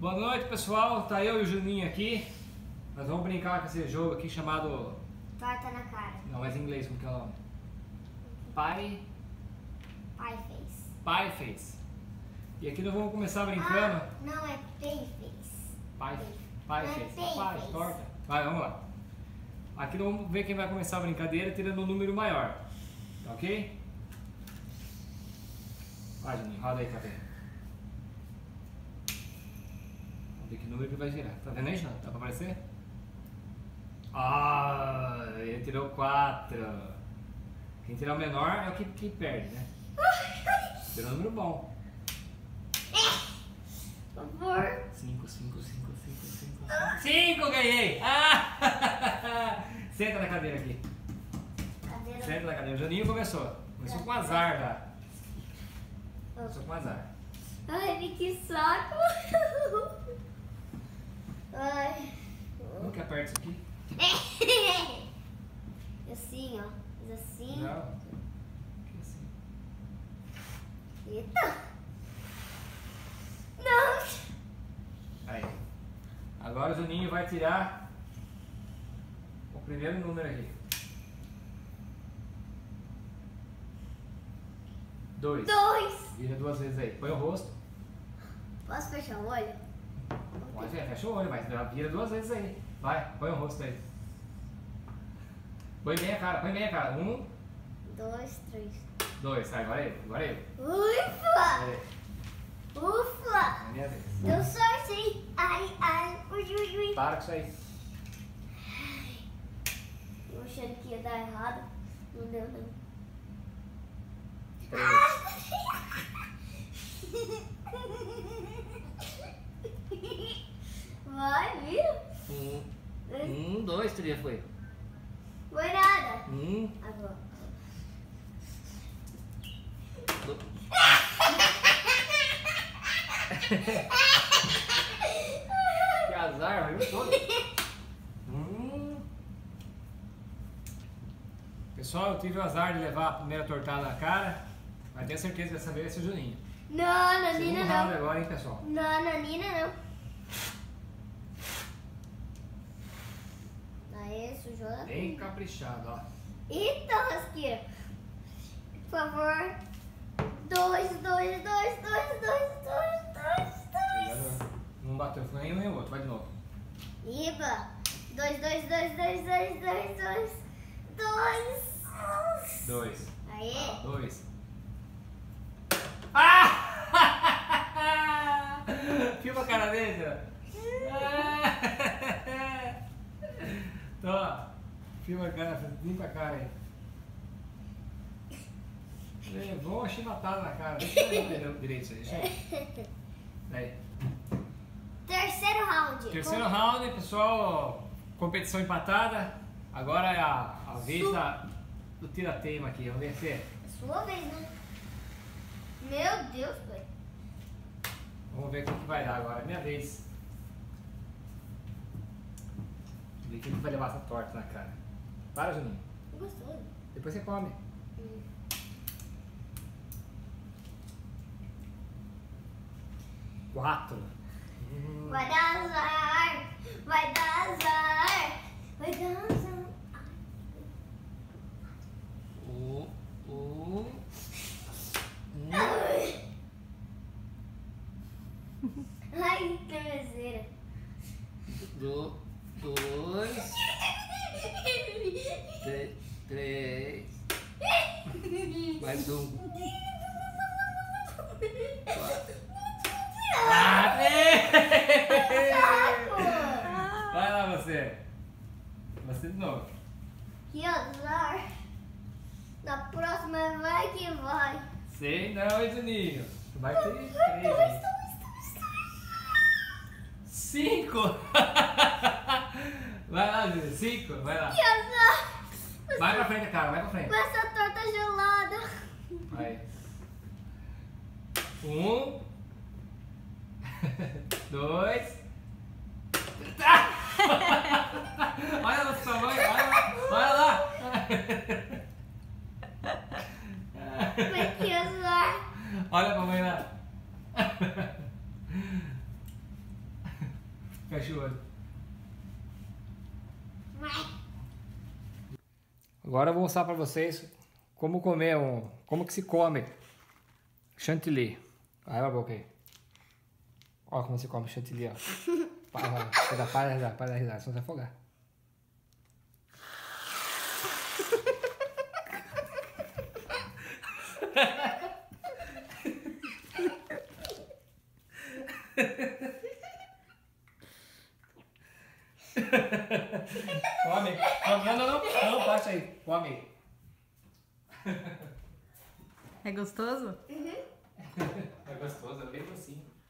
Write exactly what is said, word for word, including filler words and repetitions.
Boa noite, pessoal. Tá eu e o Juninho aqui. Nós vamos brincar com esse jogo aqui chamado... Torta na cara. Não, mas em inglês, como que é o nome? Pie... Pie face. Pie face. E aqui nós vamos começar brincando... Ah, não, é pay face. Pie, pie Não é face. pay Pie, face. torta. Vai, vamos lá. Aqui nós vamos ver quem vai começar a brincadeira tirando um número maior. Tá ok? Vai, Juninho, roda aí, cadê? Vamos ver que número que vai girar. Tá vendo aí, Jean? Dá pra aparecer? Ah, ele tirou quatro. Quem tirar o menor é o que, que perde, né? Tirou um número bom. Por favor. cinco, cinco, cinco, cinco, cinco, cinco, ganhei! Ah! Senta na cadeira aqui. Cadeira. Senta na cadeira. O Juninho começou. Começou com azar, tá? Começou com azar. Ai, que saco. Ai. Como que aperta isso aqui? Assim, ó. Faz assim. Não. Aqui assim. Eita. Não. Aí. Agora o Juninho vai tirar o primeiro número aqui. Dois. Dois. Vira duas vezes aí. Põe o rosto. Posso fechar o olho? Pode ver, fecha o olho, mas vira duas vezes aí. Vai, põe o rosto aí. Põe bem a cara, põe bem a cara. Um, Dois, três. dois. Aí, agora eu, agora eu. Ufa! É, Ufa! é minha vez. Deu sorte, hein? Ai, ai. Ui, ui, ui. Para com isso aí. Eu achando que ia dar errado. Não deu, não. Três. Vai, viu? Um, um, dois, três foi. Foi nada. Um, Agora. dois. Que azar, viu? Todo. Hum. Pessoal, eu tive o azar de levar a primeira tortada na cara, mas tenho certeza que dessa vez vai ser o Juninho. Não, Nanina Segundo não. round agora, hein, pessoal? Não, Nanina não. Aê, sujou a Bem caprichado, ó. Eita, rasqueira. Por favor. Dois, dois, dois, dois, dois, dois, dois, dois. Não bateu, foi nem um nem o outro, vai de novo. Iba. Dois, dois, dois, dois, dois, dois, dois. Dois. Dois. Aê. Dois. Ah! Filma a cara dele, ó. Tó, filma a cara, limpa a cara aí. Levou a chibatada na cara. Deixa eu ver direito isso aí. Deixa aí. Aí. Terceiro round. Terceiro Com- round, pessoal. Competição empatada. Agora é a, a vez Su- da, do tira-teima aqui. Vamos ver se é. Sua vez, né? Meu Deus, pai. Vamos ver o que que vai dar agora. É minha vez. Vamos ver quem que vai levar essa torta na cara. Para, Juninho. Gostoso. Depois você come. Hum. Quatro. Hum. Vai dar azar. Vai dar azar. Vai dar azar. Um. Um. Um. Ai, que cabezeira. Do, dois. Três. Três. Mais um. Quatro. Ah, vai lá você. Você de novo. Que azar. Na próxima vai que vai. Sei não, hein, Juninho. Vai ter três Dois, aí. dois, dois, dois. Cinco. Vai lá, Juninho. Cinco. Vai lá. Que azar. Vai pra frente, cara. Vai pra frente. Com essa torta gelada. Vai. Um. Dois. Olha lá pro sua mãe. Olha lá. Olha lá. Mas que azar. Olha pra mãe lá. Fecha o olho. Agora eu vou mostrar pra vocês como comer um... Como que se come chantilly. Vai a boca aí. Olha como se come chantilly, ó. Para, para, para, para, para, risar, senão você vai afogar. Come, come, não, não, não, não, passa aí, come. É gostoso? Uhum. É gostoso, é bem docinho.